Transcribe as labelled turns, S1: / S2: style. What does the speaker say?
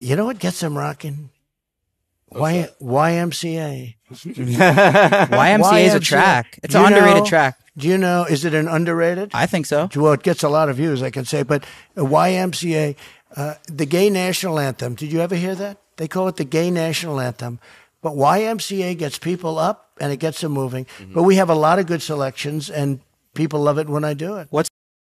S1: You know what gets them rocking? YMCA.
S2: YMCA is a track. It's an underrated track.
S1: Do you know, is it an underrated?
S2: I think so.
S1: Well, it gets a lot of views, I can say. But YMCA, the Gay National Anthem, did you ever hear that? They call it the Gay National Anthem. But YMCA gets people up and it gets them moving. But we have a lot of good selections and people love it when I do it.